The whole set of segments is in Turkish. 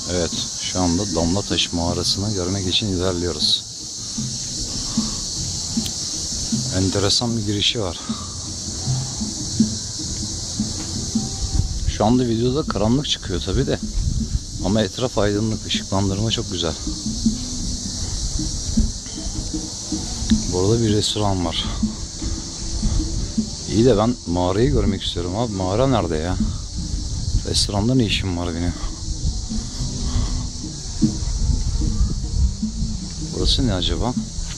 Evet, şu anda Damlataş mağarasını görmek için ilerliyoruz. Enteresan bir girişi var. Şu anda videoda karanlık çıkıyor tabi de. Ama etraf aydınlık, ışıklandırma çok güzel. Burada bir restoran var. İyi de ben mağarayı görmek istiyorum abi. Mağara nerede ya? Restoranda ne işim var benim? Burası ne acaba?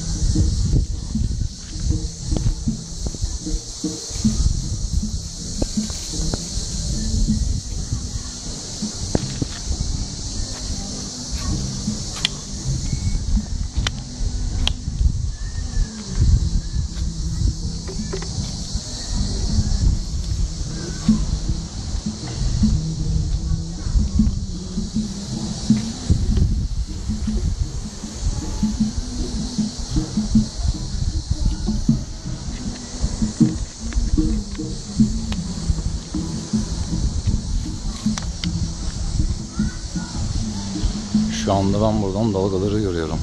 Şu anda ben buradan dalgaları görüyorum.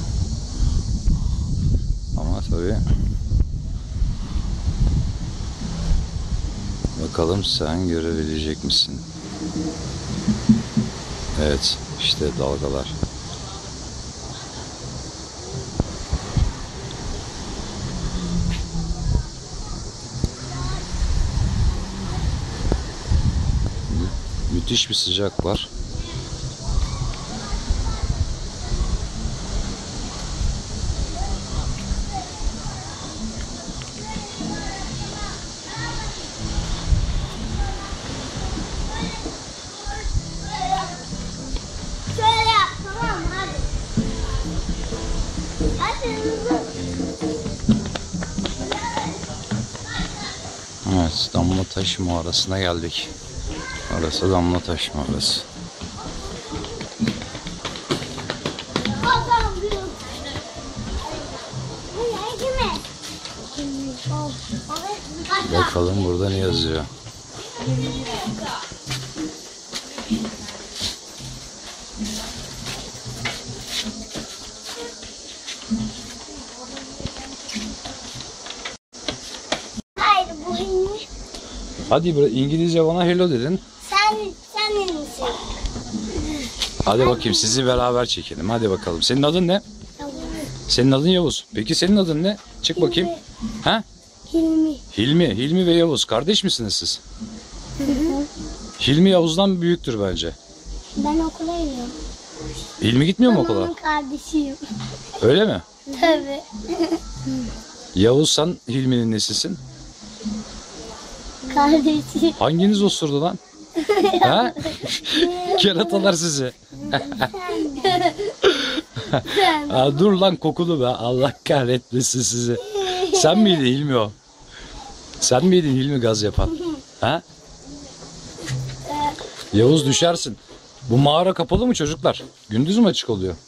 Ama tabii bakalım sen görebilecek misin? Evet, işte dalgalar. Müthiş bir sıcak var. Evet, Damlataş mağarasına geldik. Orası Damlataş mağarası. Bakalım burada ne yazıyor. Hadi İngilizce bana hello dedin. Sen misin? Hadi bakayım sizi beraber çekelim. Hadi bakalım. Senin adın ne? Senin adın Yavuz. Peki senin adın ne? Çık bakayım. Ha? Hilmi. Hilmi. Hilmi ve Yavuz. Kardeş misiniz siz? Hilmi Yavuz'dan büyüktür bence. Ben okula gidiyorum. Hilmi gitmiyor mu Ben okula? onun kardeşiyim. Öyle mi? Tabii. Yavuz sen Hilmi'nin nesisin? Kardeşim. Hanginiz osurdu lan? Ha? Keratalar sizi. Aa, dur lan kokulu be. Allah kahretmesin sizi. Sen miydin Hilmi o? Sen miydin Hilmi gaz yapan? Ha? Yavuz düşersin. Bu mağara kapalı mı çocuklar? Gündüz mü açık oluyor?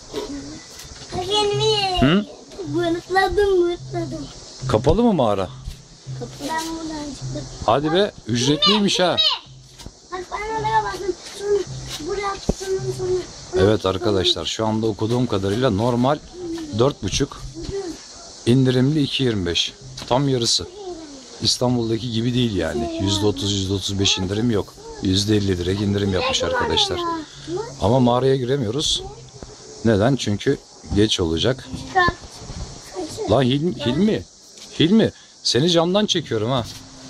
Hilmi. Hı? Bırtladım. Kapalı mı mağara? Ben buradan çıktım. Hadi be, ücretliymiş ha. Bak ben oraya bastım. Sonra buraya tutuyorum sonra. Evet arkadaşlar, şu anda okuduğum kadarıyla normal 4,5, indirimli 2,25. Tam yarısı. İstanbul'daki gibi değil yani. %30, %35 indirim yok. %50 direkt indirim yapmış arkadaşlar. Ama mağaraya giremiyoruz. Neden? Çünkü geç olacak. Lan Hilmi. Seni camdan çekiyorum ha.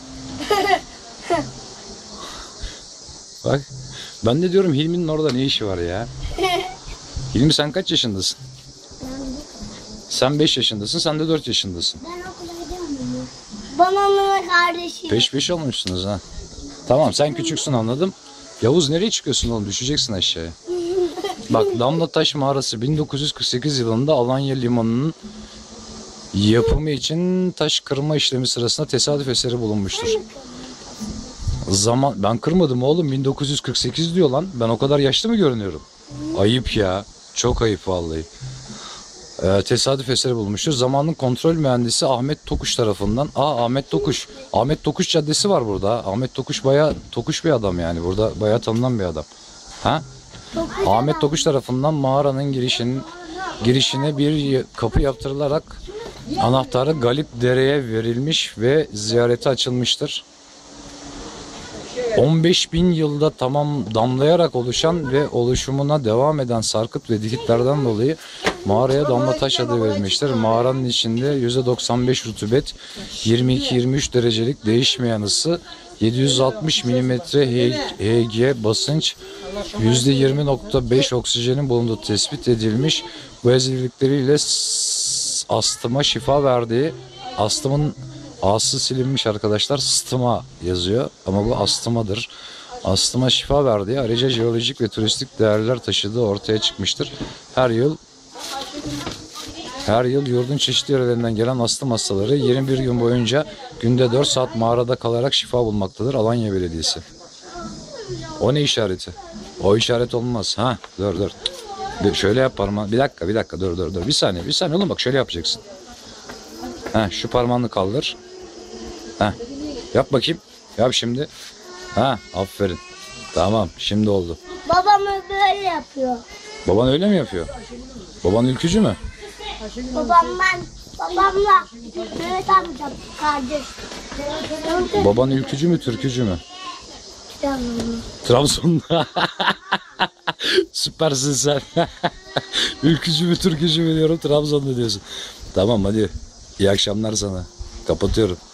Bak. Ben de diyorum Hilmi'nin orada ne işi var ya? Hilmi sen kaç yaşındasın? Sen 5 yaşındasın, sen de 4 yaşındasın. Ben okula gidiyorum. Babamın kardeşi. Peş peşe olmuşsunuz ha. Tamam sen küçüksün anladım. Yavuz nereye çıkıyorsun oğlum? Düşeceksin aşağıya. Bak Damlataş mağarası 1948 yılında Alanya Limanı'nın yapımı için taş kırma işlemi sırasında tesadüf eseri bulunmuştur. Ben kırmadım oğlum, 1948 diyor lan. Ben o kadar yaşlı mı görünüyorum? Ayıp ya. Çok ayıp vallahi. Tesadüf eseri bulmuştur. Zamanın kontrol mühendisi Ahmet Tokuş tarafından. Ahmet Tokuş. Ahmet Tokuş Caddesi var burada. Ahmet Tokuş bayağı Tokuş bir adam yani. Burada bayağı tanınan bir adam. Ha? Ahmet Tokuş tarafından mağaranın girişine bir kapı yaptırılarak anahtarı Galip Dere'ye verilmiş ve ziyarete açılmıştır. 15.000 yılda tamam damlayarak oluşan ve oluşumuna devam eden sarkıt ve dikitlerden dolayı mağaraya damla taş adı verilmiştir. Mağaranın içinde %95 rutubet, 22-23 derecelik değişmeyen ısı, 760 mm Hg basınç, %20.5 oksijenin bulunduğu tespit edilmiş. Bu özellikleriyle astıma şifa verdiği, astımın A'sı silinmiş arkadaşlar. Stıma yazıyor ama bu astımadır. Astıma şifa verdiği, ayrıca jeolojik ve turistik değerler taşıdığı ortaya çıkmıştır. Her yıl yurdun çeşitli yerlerinden gelen astım hastaları 21 gün boyunca günde 4 saat mağarada kalarak şifa bulmaktadır. Alanya Belediyesi. O ne işareti? O işaret olmaz. Ha, dur. Şöyle yap parmağını. Bir dakika. Dur. Bir saniye oğlum, bak şöyle yapacaksın. Ha, şu parmağını kaldır. Ha, yap bakayım. Yap şimdi. Ha, aferin. Tamam, şimdi oldu. Babam böyle yapıyor. Baban öyle mi yapıyor? Baban ülkücü mü? Babamla Mehmet amcam kardeş. Baban ülkücü mü, türkücü mü? Trabzon'da. Süpersin sen. Ülkücü mü, türkücü mü diyorum, Trabzon'da diyorsun. Tamam hadi. İyi akşamlar sana. Kapatıyorum.